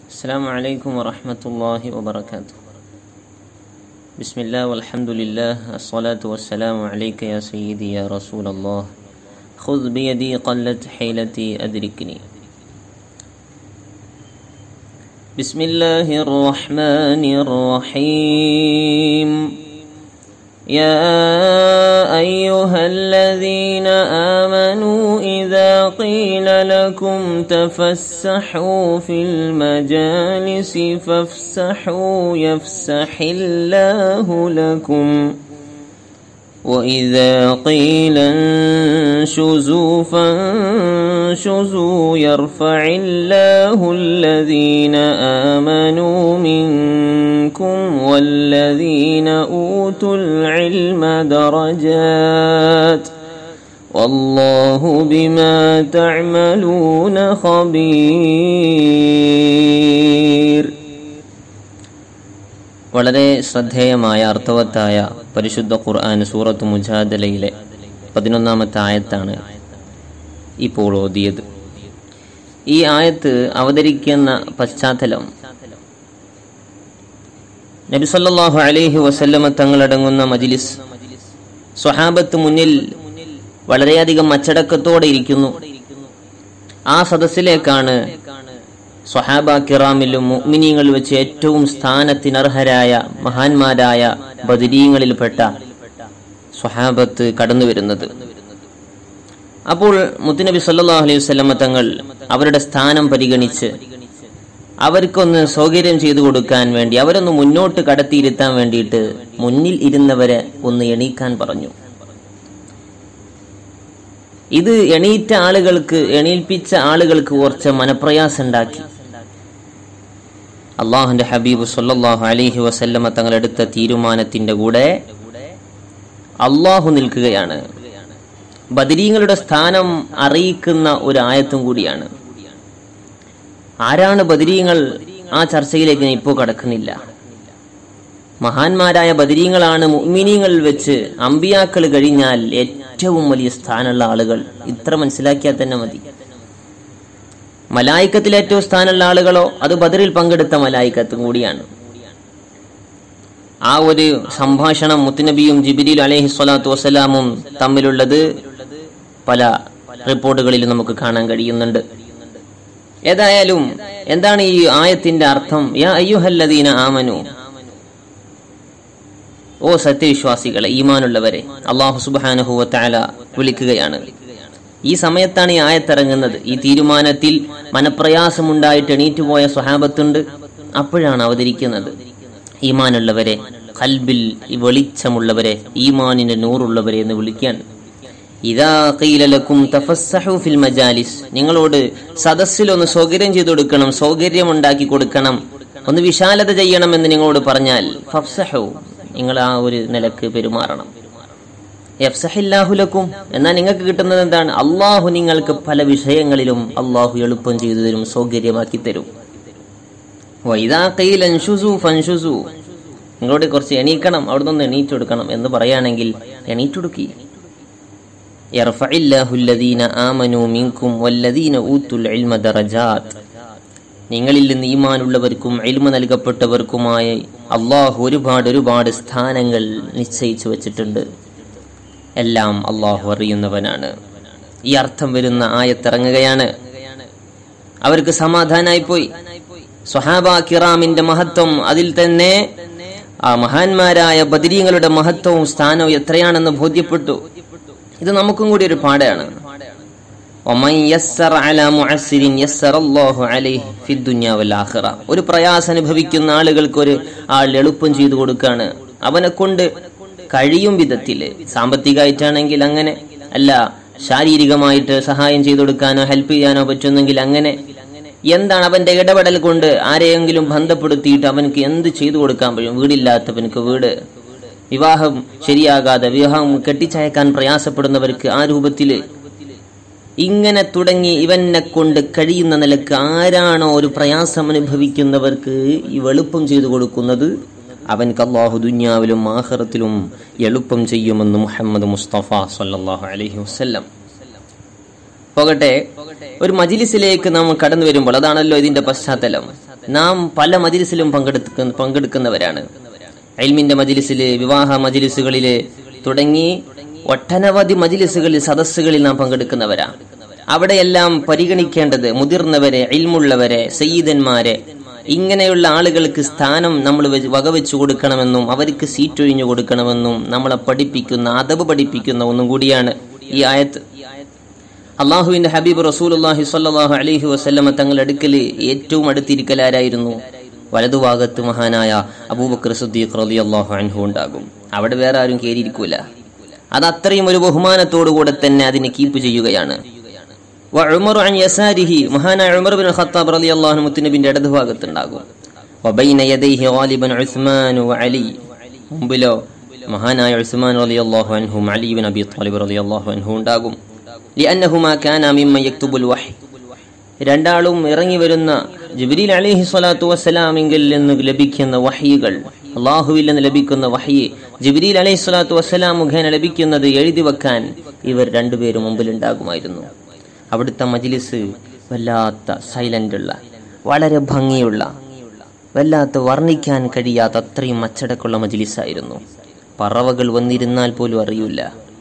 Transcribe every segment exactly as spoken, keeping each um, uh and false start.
السلام عليكم ورحمة الله وبركاته. بسم الله والحمد لله، الصلاة والسلام عليك يا سيدي يا رسول الله، خذ بيدي قلت حيلتي أدركني. بسم الله الرحمن الرحيم. يا أيها الذين آمنوا إذا قيل لكم تفسحوا في المجالس فافسحوا يفسح الله لكم، وإذا قيل انشزوا فانشزوا يرفع الله الذين آمنوا منكم والذين أوتوا العلم درجات، والله بما تعملون خبير. വളരെ ശ്രദ്ധേയമായ അർത്ഥവത്തായ പരിശുദ്ധ ഖുർആൻ സൂറത്ത് മുജാദലയിലെ പതിനൊന്നാമത്തെ ആയത്താണ് ഇപ്പോൾ ഓതിയത്. ഈ ആയത്ത് അവതരിക്കുന്ന പശ്ചാത്തലം നബി സല്ലല്ലാഹു അലൈഹി വസല്ലമ തങ്ങളടങ്ങുന്ന മജ്ലിസ്, സ്വഹാബത്ത് മുന്നിൽ വളരെയധികം അച്ചടക്കത്തോടെ ഇരിക്കുന്നു. ആ സദസ്സിലേക്കാണ് സ്വഹാബ കിറാമിലും മുഅ്മിനീങ്ങളിൽ വെച്ച് ഏറ്റവും സ്ഥാനത്തിനർഹരായ മഹാന്മാരായ ബദരീങ്ങളിൽപ്പെട്ട സ്വഹാബത്ത് കടന്നു വരുന്നത്. അപ്പോൾ മുത്തുനബി സല്ലല്ലാഹു അലൈഹി വസല്ലമ തങ്ങൾ അവരുടെ സ്ഥാനം പരിഗണിച്ച് അവർക്കൊന്ന് സൗകര്യം ചെയ്തു കൊടുക്കാൻ വേണ്ടി, അവരൊന്ന് മുന്നോട്ട് കടത്തിയിരുത്താൻ വേണ്ടിയിട്ട് മുന്നിൽ ഇരുന്നവരെ ഒന്ന് എണീക്കാൻ പറഞ്ഞു. ഇത് എണീറ്റ ആളുകൾക്ക്, എണീൽപ്പിച്ച ആളുകൾക്ക് കുറച്ച് മനപ്രയാസം ഉണ്ടാക്കി. അള്ളാഹുന്റെ ഹബീബ് സല്ലല്ലാഹു അലൈഹി വസല്ലമ തങ്ങളെടുത്ത തീരുമാനത്തിന്റെ കൂടെ അള്ളാഹു നിൽക്കുകയാണ്. ബദരീങ്ങളുടെ സ്ഥാനം അറിയിക്കുന്ന ഒരു ആയത്തും കൂടിയാണ്. ആരാണ് ബദരീങ്ങൾ? ആ ചർച്ചയിലേക്ക് ഞാൻ ഇപ്പോൾ കടക്കുന്നില്ല. മഹാന്മാരായ ബദരീങ്ങളാണ് മുഅ്മിനീങ്ങളിൽ വെച്ച് അമ്പിയാക്കൾ കഴിഞ്ഞാൽ ഏറ്റവും വലിയ സ്ഥാനമുള്ള ആളുകൾ. ഇത്ര മനസ്സിലാക്കിയാൽ തന്നെ മതി. മലായിക്കത്തിൽ ഏറ്റവും സ്ഥാനമുള്ള ആളുകളോ അത് ബദറിൽ പങ്കെടുത്ത മലായിക്കത്തും കൂടിയാണ്. ആ ഒരു സംഭാഷണം മുത്തുനബിയും ജിബ്രീൽ അലൈഹി സ്വലാത്തു വസ്സലാമും തമ്മിലുള്ളത് പല റിപ്പോർട്ടുകളിലും നമുക്ക് കാണാൻ കഴിയുന്നുണ്ട്. ഏതായാലും എന്താണ് ഈ ആയത്തിന്റെ അർത്ഥം? യാ അയ്യുഹല്ലദീന ആമനു, ഓ സത്യവിശ്വാസികളെ, ഈമാനുള്ളവരെ അല്ലാഹു സുബ്ഹാനഹു വ തആല വിളിക്കുകയാണ്. ഈ സമയത്താണ് ഈ ആയത്തിറങ്ങുന്നത്. ഈ തീരുമാനത്തിൽ മനപ്രയാസമുണ്ടായിട്ട് എണീറ്റുപോയ സ്വഹാബത്തുണ്ട്. അപ്പോഴാണ് അവതരിക്കുന്നത്. ഈമാനുള്ളവരെ, ഖൽബിൽ വെളിച്ചമുള്ളവരെ, ഈമാനിന്റെ നൂറുള്ളവരെ എന്ന് വിളിക്കാൻ. ഇദാ ഖീല ലക്കും തഫസ്സഹു ഫിൽ മജാലിസ്, നിങ്ങളോട് സദസ്സിൽ ഒന്ന് സൗകര്യം ചെയ്തു കൊടുക്കണം, സൗകര്യമുണ്ടാക്കി കൊടുക്കണം, ഒന്ന് വിശാലത ചെയ്യണം എന്ന് നിങ്ങളോട് പറഞ്ഞാൽ ഫഫ്സഹു, നിങ്ങൾ ആ ഒരു നിലക്ക് പെരുമാറണം. യഫ്സഹില്ലാഹു ലക്കും, എന്നാൽ നിങ്ങൾക്ക് കിട്ടുന്നത് എന്താണ്? അള്ളാഹു നിങ്ങൾക്ക് പല വിഷയങ്ങളിലും അള്ളാഹു എളുപ്പം ചെയ്തു തരും, സൗകര്യമാക്കി തരും. വഇദാ ഖീല അൻഷുസു ഫൻഷുസു, നിങ്ങളോട് കുറച്ച് എണീക്കണം, അവിടെ നിന്ന് എണീറ്റെടുക്കണം എന്ന് പറയുകയാണെങ്കിൽ എണീറ്റെടുക്കി. യർഫഇല്ലാഹു അല്ലദീന ആമനു മിൻകും വല്ലദീന ഊതുൽ ഇൽമ ദറജാത്ത്, നിങ്ങളിൽ നിന്ന് ഈമാനുള്ളവർക്കും ഇൽമ നൽകപ്പെട്ടവർക്കുമായി അള്ളാഹു ഒരുപാട് ഒരുപാട് സ്ഥാനങ്ങൾ നിശ്ചയിച്ചു വച്ചിട്ടുണ്ട്. എല്ലാം അള്ളാഹു അറിയുന്നവനാണ്. ഈ അർത്ഥം വരുന്ന ആയത്തിറങ്ങുകയാണ്. അവർക്ക് സമാധാനായി പോയി. സ്വഹാബ കിറാമിന്റെ മഹത്വം, അതിൽ തന്നെ ആ മഹാന്മാരായ ബദരീങ്ങളുടെ മഹത്വവും സ്ഥാനവും എത്രയാണെന്ന് ബോധ്യപ്പെട്ടു. ഇത് നമുക്കും കൂടി ഒരു പാഠമാണ്. ഒരു പ്രയാസം അനുഭവിക്കുന്ന ആളുകൾക്ക് ഒരു ആൾ എളുപ്പം ചെയ്തു കൊടുക്കാണ്. അവനെ കൊണ്ട് കഴിയും വിധത്തില്, സാമ്പത്തികമായിട്ടാണെങ്കിൽ അങ്ങനെ, അല്ല ശാരീരികമായിട്ട് സഹായം ചെയ്തു കൊടുക്കാനോ ഹെൽപ്പ് ചെയ്യാനോ പറ്റുന്നെങ്കിൽ അങ്ങനെ. എന്താണ് അവന്റെ ഇടപെടൽ കൊണ്ട് ആരെയെങ്കിലും ബന്ധപ്പെടുത്തിയിട്ട് അവനക്ക് എന്ത് ചെയ്തു കൊടുക്കാൻ പറ്റും? വീടില്ലാത്തവനക്ക് വീട്, വിവാഹം ശരിയാകാതെ വിവാഹം കെട്ടിച്ചയക്കാൻ പ്രയാസപ്പെടുന്നവർക്ക് ആ രൂപത്തില്, ഇങ്ങനെ തുടങ്ങി ഇവനെ കൊണ്ട് കഴിയുന്ന നിലക്ക് ആരാണോ ഒരു പ്രയാസം അനുഭവിക്കുന്നവർക്ക് ഈ എളുപ്പം ചെയ്തു കൊടുക്കുന്നത്, അവൻക്ക് അല്ലാഹു ദുനിയാവിലും ആഖിറത്തിലും എളുപ്പം ചെയ്യുമെന്ന് മുഹമ്മദ് മുസ്തഫ സല്ലല്ലാഹു അലൈഹി വസല്ലം. പോകട്ടെ, ഒരു മജ്ലിസിലേക്ക് നാം കടന്നു വരുമ്പോൾ, അതാണല്ലോ ഇതിന്റെ പശ്ചാത്തലം, നാം പല മജ്ലിസിലും പങ്കെടുക്കുന്ന പങ്കെടുക്കുന്നവരാണ്. ഇൽമിന്റെ മജ്ലിസില്, വിവാഹ മജ്ലിസുകളില് തുടങ്ങി ഒട്ടനവധി മജ്ലിസുകളിൽ, സദസ്സുകളിൽ നാം പങ്കെടുക്കുന്നവരാ. അവിടെയെല്ലാം പരിഗണിക്കേണ്ടത് മുതിർന്നവരെ, ഇൽമുള്ളവരെ, സയ്യിദന്മാരെ, ഇങ്ങനെയുള്ള ആളുകൾക്ക് സ്ഥാനം നമ്മൾ വകവെച്ചു കൊടുക്കണമെന്നും അവർക്ക് സീറ്റൊഴിഞ്ഞു കൊടുക്കണമെന്നും നമ്മളെ പഠിപ്പിക്കുന്ന, അദബ് പഠിപ്പിക്കുന്ന ഒന്നും കൂടിയാണ് ഈ ആയത്ത്. അള്ളാഹുവിന്റെ ഹബീബ് റസൂലുള്ളാഹി സ്വല്ലല്ലാഹു അലൈഹി വസല്ലമ തങ്ങളുടെ അടുക്കൽ ഏറ്റവും അടുത്തിരിക്കലാരായിരുന്നു? വലതുഭാഗത്ത് മഹാനായ അബൂബക്കർ സിദ്ദീഖ് റളിയല്ലാഹു അൻഹു ഉണ്ടാകും. അവിടെ വേറെ ആരും കയറിയിരിക്കൂല. അത് അത്രയും ഒരു ബഹുമാനത്തോടുകൂടെ തന്നെ അതിനെ കീപ്പ് ചെയ്യുകയാണ്. വഉമർ അൻ യസാരിഹി, മഹാനായ ഉമർ ഇബ്നുൽ ഖത്താബ് റളിയല്ലാഹു അൻഹു മുത്തുനബിയുടെ ഇടതുഭാഗത്തുണ്ടാകും. വബൈന യദൈഹി ഗാലിബൻ ഉസ്മാൻ വഅലി, മുമ്പിലോ മഹാനായ ഉസ്മാൻ റളിയല്ലാഹു അൻഹു അലി ഇബ്നു അബീ ത്വാലിബ് റളിയല്ലാഹു അൻഹു ഉണ്ടാകും. ലിഅന്നഹുമാ കാനാ മിമ്മൻ യക്തുബുൽ വഹ്, രണ്ടാളും ഇറങ്ങി വരുന്ന ജിബ്രീൽ അലൈഹി സ്വലാത്തു വസ്സലാമിങ്കിൽ നിന്ന് ലഭിക്കുന്ന വഹ്യികൾ, അള്ളാഹുവിൽ നിന്ന് ലഭിക്കുന്ന വഹ്യി ജിബ്രീൽ അലൈഹി സ്വലാത്തു വസ്സലാം മുഖേന ലഭിക്കുന്നത് എഴുതി വെക്കാൻ ഇവർ രണ്ടുപേരും മുമ്പിൽ ഉണ്ടാകുമായിരുന്നു. അവിടുത്തെ മജ്ലിസ് വല്ലാത്ത സൈലന്റ് ഉള്ള, വളരെ ഭംഗിയുള്ള, വല്ലാത്ത വർണ്ണിക്കാൻ കഴിയാത്ത അത്രയും അച്ചടക്കമുള്ള മജ്ലിസായിരുന്നു. പറവകൾ വന്നിരുന്നാൽ പോലും അറിയില്ല.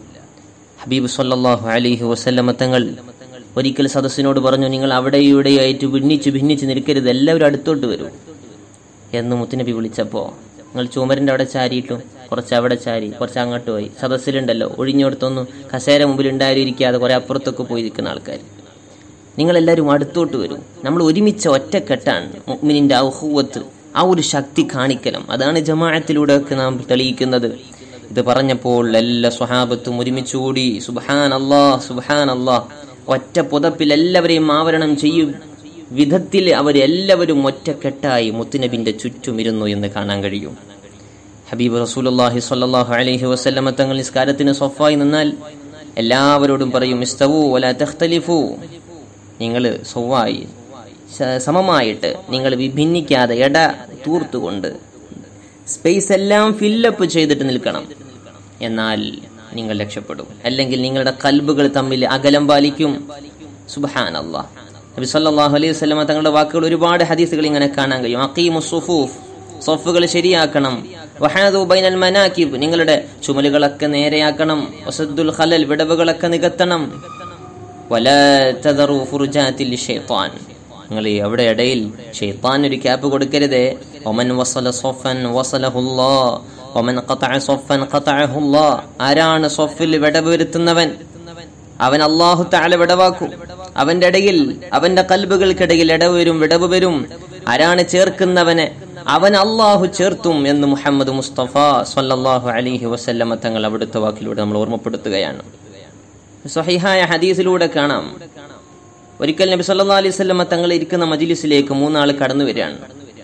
ഹബീബ് സല്ലല്ലാഹു അലൈഹി വസല്ലമ തങ്ങൾ ഒരിക്കൽ സദസ്സിനോട് പറഞ്ഞു, നിങ്ങൾ അവിടെ ഇവിടെയായിട്ട് ഭിന്നിച്ച് ഭിന്നിച്ച് നിൽക്കരുത്, എല്ലാവരും അടുത്തോട്ട് വരൂ എന്ന് മുത്തുനബി വിളിച്ചപ്പോൾ നിങ്ങൾ ചുമരിന്റെ അവിടെ ചാരിയിട്ടും കുറച്ച് അവിടെ ചാരി, കുറച്ച് അങ്ങോട്ട് പോയി. സദസ്സിലുണ്ടല്ലോ ഒഴിഞ്ഞോടത്തൊന്നും കസേര മുമ്പിൽ ഉണ്ടായിരിക്കാതെ കുറെ അപ്പുറത്തൊക്കെ പോയി നിൽക്കുന്ന ആൾക്കാർ, നിങ്ങളെല്ലാവരും അടുത്തോട്ട് വരും. നമ്മൾ ഒരുമിച്ച ഒറ്റക്കെട്ടാണ് മുഅ്മിനിന്റെ ആ ഖുവത്ത്, ആ ഒരു ശക്തി കാണിക്കലും. അതാണ് ജമാഅത്തിലൂടെ ഒക്കെ നാം തെളിയിക്കുന്നത്. ഇത് പറഞ്ഞപ്പോൾ എല്ലാ സ്വഹാബത്തും ഒരുമിച്ചുകൂടി സുബ്ഹാനല്ലാഹ് സുബ്ഹാനല്ലാഹ് ഒറ്റ പുതപ്പിൽ എല്ലാവരെയും ആവരണം ചെയ്യും വിധത്തിൽ അവരെല്ലാവരും ഒറ്റക്കെട്ടായി മുത്തുനബിന്റെ ചുറ്റും ഇരുന്നു എന്ന് കാണാൻ കഴിയും. ഹബീബ് റസൂലുള്ളാഹി സ്വല്ലല്ലാഹു അലൈഹി വസല്ലമ തങ്ങൾ നിസ്കാരത്തിന് സ്വഫായി നിന്നാൽ എല്ലാവരോടും പറയും, ഇസ്തവൂ വലാ തഖ്തലിഫൂ, നിങ്ങൾ സ്വവായി സമമായിട്ട്, നിങ്ങൾ വിഭിന്നിക്കാതെ ഇട തൂർത്തുകൊണ്ട് സ്പേസ് എല്ലാം ഫില്ലപ്പ് ചെയ്തിട്ട് നിൽക്കണം, എന്നാൽ നിങ്ങൾ രക്ഷപ്പെടും. അല്ലെങ്കിൽ നിങ്ങളുടെ കൽബുകൾ തമ്മിൽ അകലം പാലിക്കും. സുബ്ഹാനല്ലാഹ്. നബി സല്ലല്ലാഹു അലൈഹി വസല്ലമ തങ്ങളുടെ വാക്കുകൾ ഒരുപാട് ഹദീസുകൾ ഇങ്ങനെ കാണാൻ കഴിയും. അഖീമുസ് സുഫൂഫ്, സഫുകൾ ശരിയാക്കണം. വഹാദു ബൈനൽ മനാകിബ്, നിങ്ങളുടെ ചുമലുകളൊക്കെ നേരെയാക്കണം. വസദ്ദുൽ ഖലൽ, വിടവുകളൊക്കെ നികത്തണം. വലാ തദറു ഫുർജാത്തിൽ ലിശൈത്താൻ, നിങ്ങൾ അവിടെ ഇടയിൽ ഷൈത്താൻ ഒരു ക്യാപ്പ് കൊടുക്കരുതേ. വമൻ വസല സഫൻ വസലഹുല്ലാഹ് വമൻ ഖതഅ സഫൻ ഖതഅഹുല്ലാഹ്, ആരാണ് സഫിൽ വിടവ് വരുത്തുന്നവൻ അവൻ അല്ലാഹു തആല വിടവാക്കും. അവന്റെ ഇടയിൽ, അവന്റെ കൽബുകൾക്കിടയിൽ ഇടവ് വരും, വിടവ് വരും. ആരാണ് ചേർക്കുന്നവനെ അവൻ അല്ലാഹു ചേർത്തും എന്ന് മുഹമ്മദ് മുസ്തഫ സ്വല്ലല്ലാഹു അലൈഹി വസല്ലമ തങ്ങൾ അവിടുത്തെ വാക്കിലൂടെ നമ്മൾ ഓർമ്മപ്പെടുത്തുകയാണ്. സ്വഹീഹായ ഹദീസിലൂടെ കാണാം, ഒരിക്കൽ നബി സല്ലല്ലാഹു അലൈഹി വസല്ലമ തങ്ങൾ ഇരിക്കുന്ന മജ്ലിസിലേക്ക് മൂന്നാൾ കടന്നു വരികയാണ്.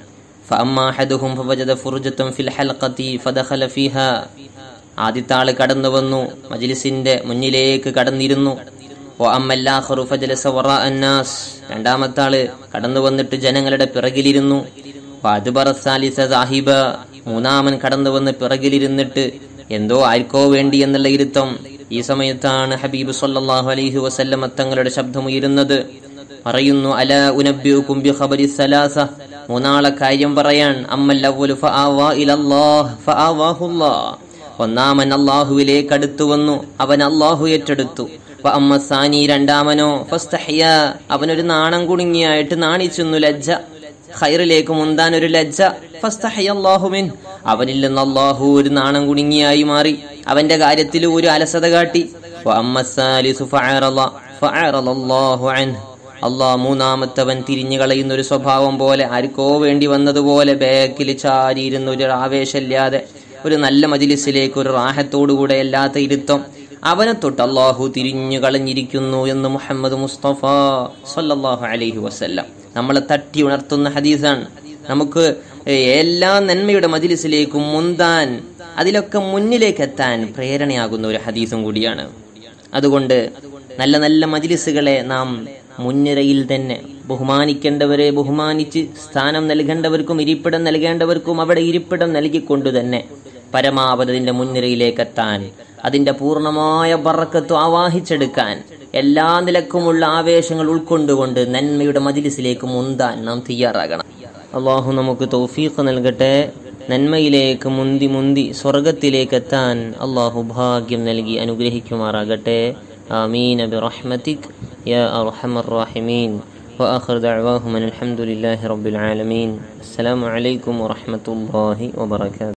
ഫഅമ്മാ അഹദുഹും ഫവജദ ഫുർജതൻ ഫിൽ ഹൽഖതി ഫദഖല ഫീഹാ, ആദ്യത്തെ ആള് കടന്നു വന്നു, മജ്ലിസിന്റെ മുന്നിലേക്ക് കടന്നിരുന്നു. വഅമ്മൽ ആഖറു ഫജലസ വറാഅ അന്നാസ്, രണ്ടാമത്തെ ആള് കടന്നു വന്നിട്ട് ജനങ്ങളുടെ പിറകിലിരുന്നു. വഅദ്ബറ സാലിസ സാഹിബ, മൂന്നാമൻ കടന്നു വന്ന് പിറകിലിരുന്നിട്ട് എന്തോ ആർക്കോ വേണ്ടി എന്നുള്ള ഇരുത്തം. ഈ സമയത്താണ് ഹബീബ് സല്ലല്ലാഹു അലൈഹി വസല്ലമ തങ്ങളുടെ ശബ്ദമുയരുന്നത്. പറയുന്നു, അലാ ഉനബ്ബിഉകും ബിഖബരി സലാസ, മൂന്നാളെ കാര്യം പറയാൻ. അമ്മൽ അവ്വലു ഫആവാ ഇലല്ലാഹ് ഫആവാഹുല്ലാഹ്, ഒന്നാമൻ അല്ലാഹുവിലേക്ക് അടുത്തു വന്നു, അവൻ അല്ലാഹു ഏറ്റെടുത്തു. വഅമ്മ സാനി, രണ്ടാമനോ ഫസ്തഹിയ, അവനൊരു നാണം കുടുങ്ങിയായിട്ട് നാണിച്ചെന്നു, ലജ്ജ, ഖൈറിലേക്ക് മുന്താൻ ഒരു ലജ്ജ. ഫസ്തഹിയല്ലാഹു മിൻ, അവനിൽ നിന്ന് അല്ലാഹു ഒരു നാണം കുടുങ്ങിയായി മാറി, അവന്റെ കാര്യത്തിൽ ഒരു അലസത കാട്ടി. വഅമ്മ സാലിസു ഫഅറള ഫഅറളല്ലാഹു അൻഹു, അല്ലാഹ് മൂന്നാമത്തവൻ തിരിഞ്ഞു കളയുന്ന ഒരു സ്വഭാവം പോലെ, ആർക്കോ വേണ്ടി വന്നതുപോലെ ബാക്കിൽ ചാരിയിരുന്ന ഒരു ആവേശമില്ലാതെ ഒരു നല്ല മജ്ലിസിലേക്ക് ഒരു റാഹത്തോടുകൂടെ അല്ലാത്ത ഇരുത്തം, അവനെ തൊട്ട് അല്ലാഹു തിരിഞ്ഞു കളഞ്ഞിരിക്കുന്നു എന്ന് മുഹമ്മദ് മുസ്തഫ സല്ലല്ലാഹു അലൈഹി വസല്ലം നമ്മളെ തട്ടി ഉണർത്തുന്ന ഹദീസാണ്. നമുക്ക് എല്ലാ നന്മയുടെ മജ്ലിസിലേക്കും മുന്താൻ, അതിലൊക്കെ മുന്നിലേക്ക് എത്താൻ പ്രേരണയാകുന്ന ഒരു ഹദീസും കൂടിയാണ്. അതുകൊണ്ട് നല്ല നല്ല മജ്ലിസുകളെ നാം മുൻനിരയിൽ തന്നെ ബഹുമാനിക്കേണ്ടവരെ ബഹുമാനിച്ച്, സ്ഥാനം നൽകേണ്ടവർക്കും ഇരിപ്പിടം നൽകേണ്ടവർക്കും അവിടെ ഇരിപ്പിടം നൽകിക്കൊണ്ടു തന്നെ പരമാവധി അതിന്റെ മുൻനിരയിലേക്ക് എത്താൻ, അതിന്റെ പൂർണ്ണമായ ബറക്കത്ത് ആവാഹിച്ചെടുക്കാൻ, എല്ലാ നിലക്കുമുള്ള ആവേശങ്ങൾ ഉൾക്കൊണ്ടുകൊണ്ട് നന്മയുടെ മജ്ലിസിലേക്ക് മുന്താൻ നാം തയ്യാറാകണം. അള്ളാഹു നമുക്ക് തൗഫീഖ് നൽകട്ടെ. നന്മയിലേക്ക് മുന്തി മുന്തി സ്വർഗത്തിലേക്ക് എത്താൻ അള്ളാഹു ഭാഗ്യം നൽകി അനുഗ്രഹിക്കുമാറാകട്ടെ. ആമീൻ ബിറഹ്മതിക് യാ അർഹമർ റഹീമീൻ. وآخر دعواهم أن الحمد لله رب العالمين. السلام عليكم ورحمة الله وبركاته.